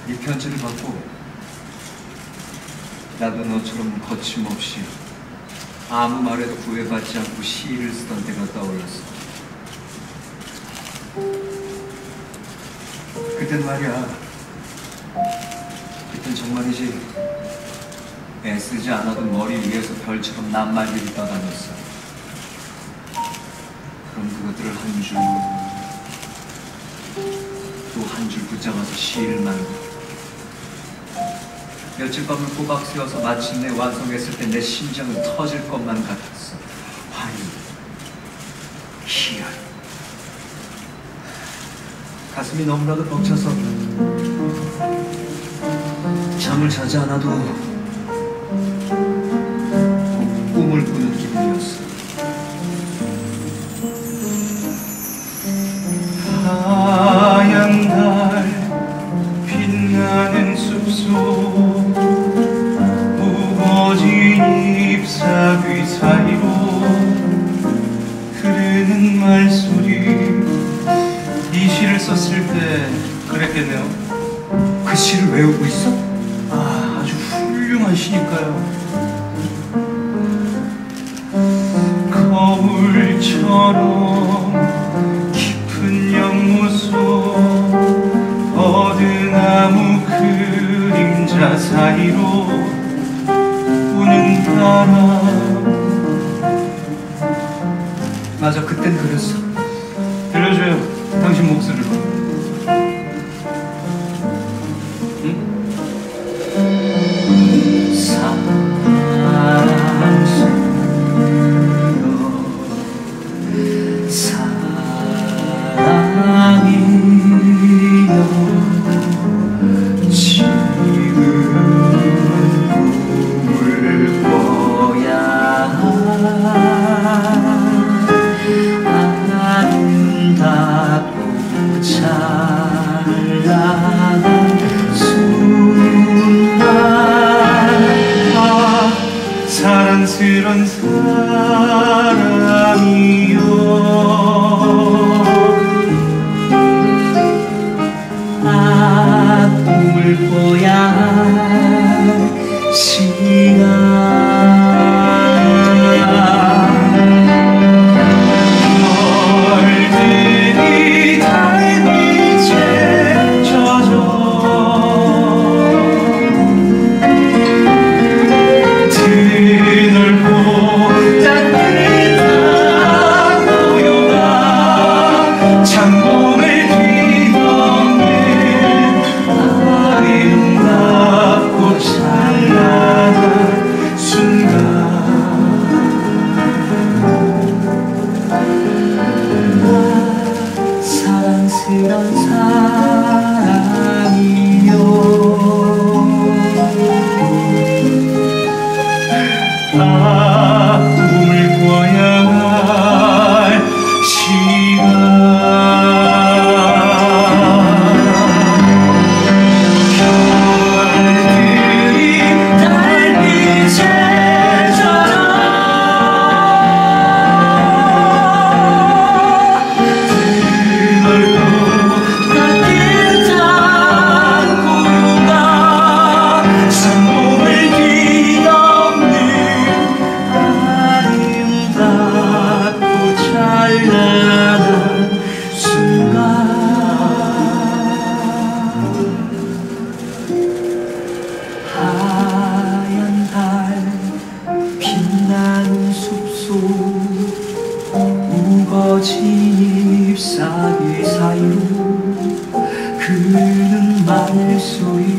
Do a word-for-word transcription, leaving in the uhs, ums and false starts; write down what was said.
이 편지를 받고 나도 너처럼 거침없이 아무 말에도 구애받지 않고 시를 쓰던 때가 떠올랐어. 그땐 말이야, 그땐 정말이지 애쓰지 않아도 머리 위에서 별처럼 낱말들이 떠다녔어. 그럼 그것들을 한 줄 또 한 줄 붙잡아서 시를 만들고 며칠 밤을 꼬박 세워서 마침내 완성했을 때 내 심장은 터질 것만 같았어. 화이, 희열. 가슴이 너무나도 벅차서 잠을 자지 않아도 꿈을 꾸는 기분이었어. 하얀 달 빛나는 숲속 무거진 잎사귀 사이로 흐르는 말소리. 이 시를 썼을 때 그랬겠네요. 그 시를 외우고 있어? 아, 아주 훌륭한 시니까요. 거울처럼 깊은 연못속 버드나무 그림자 사이로 우는 바람. 맞아, 그땐 그랬어. 들려줘요, 당신 목소리로. 응? 사랑이여 지금 꿈을 꿔야 아름답고 찬란한 순간. 아, 사랑스런 사랑이여 꿈을 꿔야 시간. 얼들이 달빛에 젖어 드넓고 따뜻한 고요가 창문을 뒤덮는 아름답고 찬란한 순간. 사랑스런 사랑이여 아, 꿈을 꿔야 할 시간. 별들이 달빛에 젖어 드넓고 따뜻한 고요가 산몸을 뒤덮는 아름답고 찬란한 순간. 하얀 달 빛나는 숲속 우거진 잎사귀 사이로 그는 말소리.